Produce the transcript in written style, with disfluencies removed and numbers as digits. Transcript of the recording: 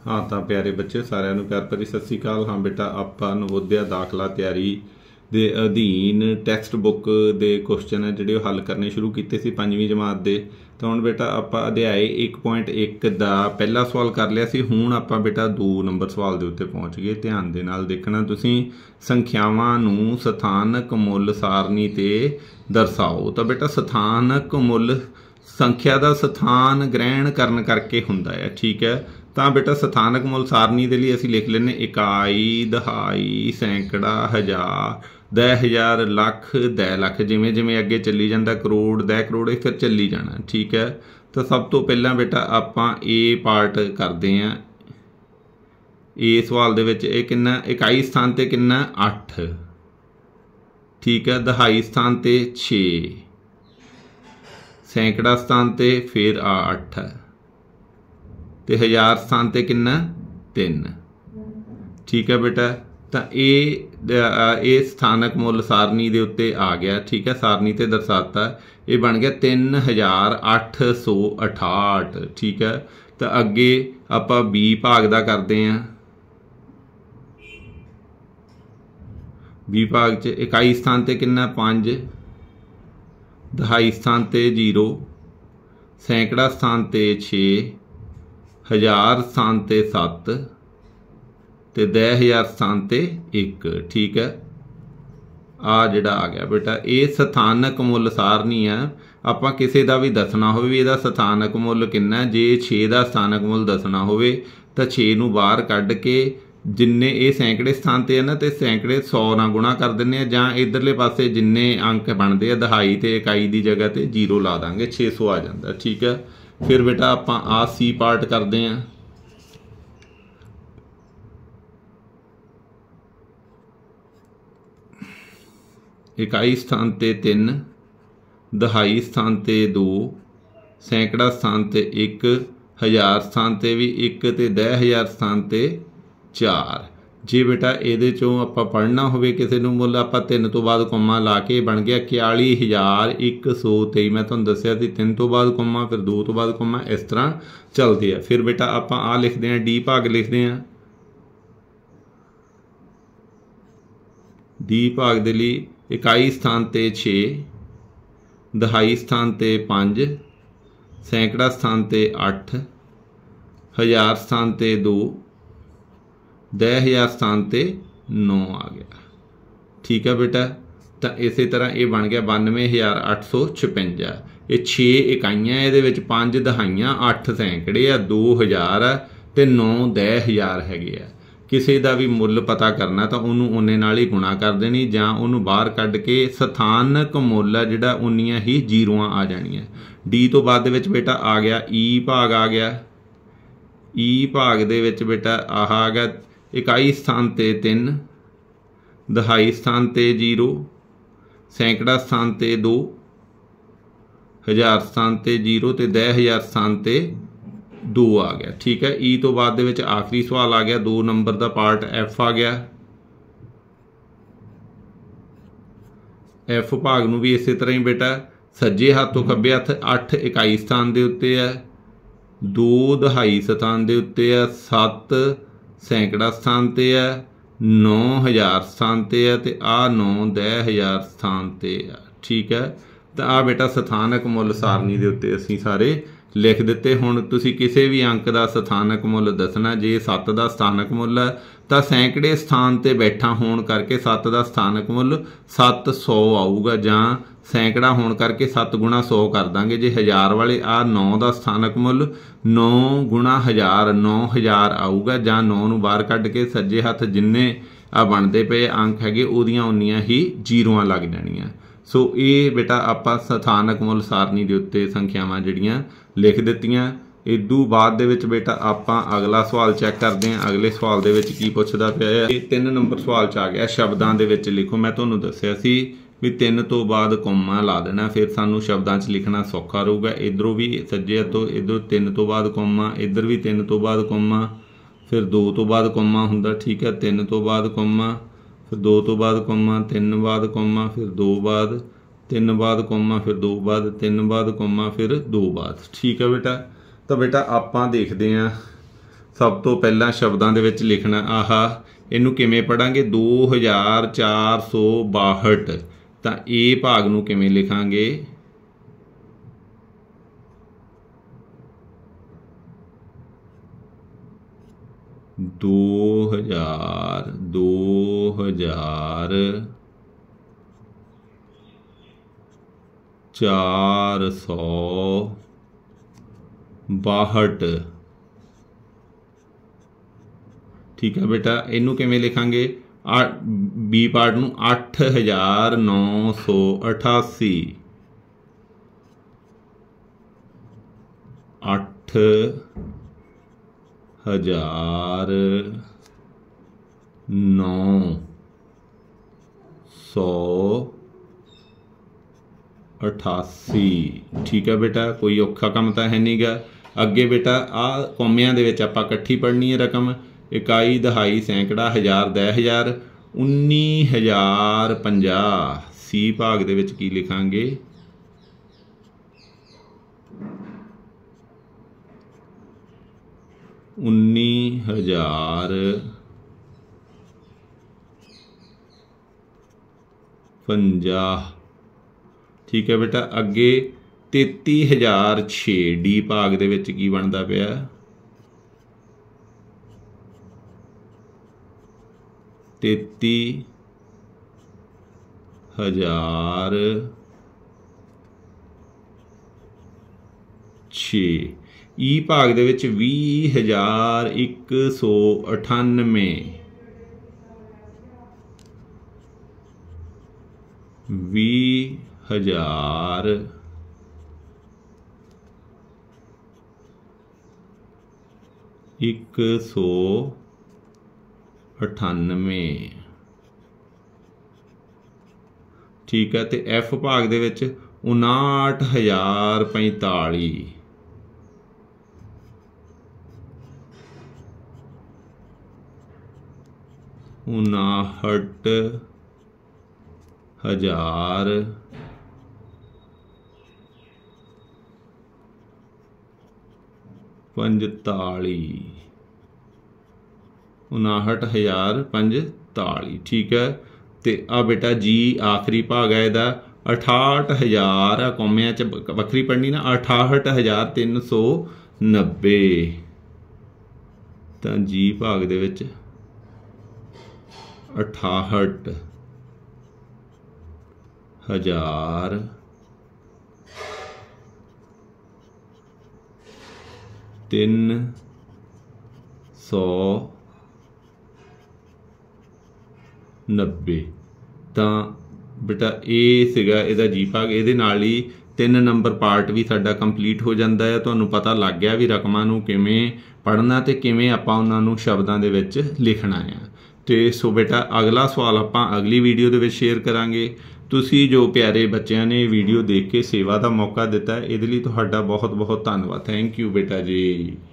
हाँ तो प्यारे बच्चे सारिਆਂ ਨੂੰ प्यार भरी सत श्री अकाल। हाँ बेटा ਆਪਾਂ ਨਵੋਦਿਆ ਦਾਖਲਾ ਤਿਆਰੀ ਦੇ ਅਧੀਨ ਟੈਕਸਟ ਬੁੱਕ ਦੇ ਕੁਐਸਚਨ ਹੈ ਜਿਹੜੇ ਹੱਲ ਕਰਨੇ ਸ਼ੁਰੂ ਕੀਤੇ ਸੀ 5ਵੀਂ ਜਮਾਤ ਦੇ। ਤਾਂ ਹੁਣ ਬੇਟਾ ਆਪਾਂ ਅਧਿਆਏ 1.1 ਦਾ ਪਹਿਲਾ ਸਵਾਲ ਕਰ ਲਿਆ ਸੀ। ਹੁਣ ਆਪਾਂ ਬੇਟਾ 2 ਨੰਬਰ ਸਵਾਲ ਦੇ ਉੱਤੇ ਪਹੁੰਚ ਗਏ। ਧਿਆਨ ਦੇ ਨਾਲ ਦੇਖਣਾ ਤੁਸੀਂ। ਸੰਖਿਆਵਾਂ ਨੂੰ ਸਥਾਨਕ ਮੁੱਲ ਸਾਰਣੀ ਤੇ ਦਰਸਾਓ। ਤਾਂ ਬੇਟਾ ਸਥਾਨਕ ਮੁੱਲ ਸੰਖਿਆ ਦਾ ਸਥਾਨ ਗ੍ਰਹਿਣ ਕਰਨ ਕਰਕੇ ਹੁੰਦਾ ਹੈ, ਠੀਕ है। तो बेटा सथानक मुल सारनी के लिए असी लिख लेने इकाई, दहाई, सैकड़ा, हज़ार, 10,000, लख, 10 लख, जिमें जिमें अगे चली जाता करोड़, 10 करोड़, फिर चली जाना, ठीक है। तो सब तो पहला बेटा आपां ए पार्ट करते हैं। ए सवाल दे विच ये कितना इकाई स्थान ते कितना 8, ठीक है। दहाई स्थान ते 6, सैकड़ा स्थान ते फिर 8 तो हज़ार स्थान ते कितना 3, ठीक है बेटा। तो ये स्थानक मुल सारनी दे उत्ते आ गया, ठीक है। सारनी ते दर्शाता ये बन गया 3,868, ठीक है। तो अगे आपां बी भाग दा करते हैं। बी भाग च इकाई स्थान ते कितना 5, दहाई स्थान ते 0, सैकड़ा स्थान ते 6, हज़ार स्थान ते 7 ते 10,000 स्थान ते 1, ठीक है। आ जिहड़ा आ गया बेटा ये सथानक मुल सारनी है। आपां किसी का भी दसना होवे भी इहदा सथानक मुल कितना, जे 6 का स्थानक मुल दसना होवे तो 6 नूं बाहर कढ के जिन्ने ये सैकड़े स्थान ते है ना तो सैकड़े 100 नाल गुणा कर दिंदे आ, जां इधरले पासे जिन्ने अंक बनते हैं दहाई ते इकाई की जगह ते 0 ला देंगे, 600 आ जाता, ठीक है। फिर बेटा आपां आ सी पार्ट करते हैं। इकाई स्थान ते 3, दहाई स्थान ते 2, सैकड़ा स्थान ते 1, हज़ार स्थान ते भी 1 ते 10,000 स्थान ते 4। जे बेटा ये चों आपां पढ़ना होवे किसी नूं मुल आपां 3 तो बाद कौमा ला के बन गया 41,123। मैं तुहानूं दस्सिया सी 3 तो बाद कौमा फिर 2 तो बाद कौमा, इस तरह चलती है। फिर बेटा आपां आ लिखते हैं डी भाग लिखते हैं। डी भाग दे लई इकाई स्थान ते 6, दहाई स्थान ते 5, सैकड़ा स्थान ते 8, हज़ार स्थान ते 2, 10,000 स्थान ते 9 आ गया, ठीक है बेटा। तो इस तरह ये बन गया 92,856। ये 6 इकाइयाँ, ये 5 दहाइयाँ, 8 सैकड़े आ, 2 हज़ार आ ते 9 10,000 हैगे आ। किसी का भी मुल पता करना तो उन्होंने उन्ने नाल ही गुणा कर देनी, जां उन्होंने बाहर कढ़ के सथानक मुल आ जिहड़ा उन्नियां ही जीरोआं आ जानियां। डी तो बाद विच बेटा आ गया ई भाग आ गया। ई भाग दे विच बेटा आह आ गया इकाई स्थान ते 3, दहाई स्थान ते 0, सैकड़ा स्थान ते 2, हज़ार स्थान ते 0 ते 10,000 स्थान ते 2 आ गया, ठीक है। ई तो बाद दे विच आखिरी सवाल आ गया 2 नंबर का पार्ट एफ आ गया। एफ भाग नूं भी इस तरह ही बेटा सज्जे हाथ तो खब्बे हथ 8 इकाई स्थान के उत्ते है, 2 दहाई स्थान के उत्ते है, 7 सैकड़ा स्थान ते है, 9 हज़ार स्थान ते है ते आ 9 10,000 स्थान ते है, ठीक है। तो आ बेटा सथानक मुल सारनी के उत्ते असीं सारे लिख दिते। हुण तुसीं किसी भी अंक का सथानक मुल दसना। जे 7 का स्थानक मुल है तो सैकड़े स्थान ते बैठा होने करके 7 का स्थानक मुल 700 आऊगा, जां सैकड़ा होने करके 7 गुणा 100 कर देंगे। जे हज़ार वाले आ 9 का स्थानक मुल 9 गुणा 1000 9,000 आऊगा, जां 9 नूं बाहर कढ़ के सज्जे हथ जिन्ने आ बनते पे अंक हैगे उहदियां उन्नियां ही जीरोआं लग जाणियां। सो ये बेटा आपां सथानक मुल सारनी दे उत्ते संख्यावां जिहड़ियां लिख दित्तियां। इदू बाद दे विच बेटा आपां अगला सवाल चैक करते हैं। अगले सवाल दे विच की पुछदा पिया है। 3 नंबर सवाल च आ गया शब्दां दे विच लिखो। मैं तुहानूं दस्सिया सी भी 3 तो बाद कौमा ला देना, फिर सानूं शब्दां च लिखना सौखा रहूगा। इधरों भी सज्जे तो इधर 3 तो बाद कौमा, इधर भी 3 तो बाद कौमा, फिर 2 तो बाद कौमा हुंदा, ठीक है। 3 तो बाद कौमा, फिर 2 तो बाद कौमा, 3 बाद कौमा, फिर 2 बाद, 3 बाद कौमा, फिर 2 बाद, 3 बाद कौमा, फिर 2 बाद, ठीक है बेटा। तो बेटा आपां देखते हैं सब तो पहला शब्दां दे विच लिखना आह इनू किवें पढ़ांगे 2462 तां ए भाग नू किवें लिखांगे 2462 ठीक है बेटा। इनू किवें लिखांगे बी पार्ट नू 8988 8988 ठीक है बेटा। कोई औखा काम तो है नहीं गा। अगे बेटा आ कौमियां दे विच आपां इकट्ठी पढ़नी है रकम इकाई दहाई सैकड़ा हज़ार 10,000 19,050 सी भाग दे विच की लिखांगे 19,050 ठीक है बेटा। अगे 33,006 डी भाग दे विच की बनदा पिया 33,006 ई भाग दे विच 20,198 20,198 ठीक है। तो एफ भाग दे विच 59,045 59,045 ठीक है। तो आ बेटा जी आखिरी भाग है इहदा 68,000 कौमियां च वक्री पढ़नी ना 68,390 तो जी भाग दे विच 68,390 ਤਾਂ बेटा ये सीगा इहदा जी भाग। इहदे नाल ही 3 नंबर पार्ट भी साडा कंप्लीट हो जाता है। तुहानूं पता लग गया भी रकमां नूं किवें पढ़ना ते किवें आपां उहनां नूं शब्दां दे विच लिखना है। तो सो बेटा अगला सवाल आपां अगली वीडियो दे विच शेयर करांगे। तुसीं जो प्यारे बच्चों ने वीडियो देख के सेवा का मौका दिता है इहदे लई तुहाडा बहुत बहुत धन्नवाद। थैंक यू बेटा जी।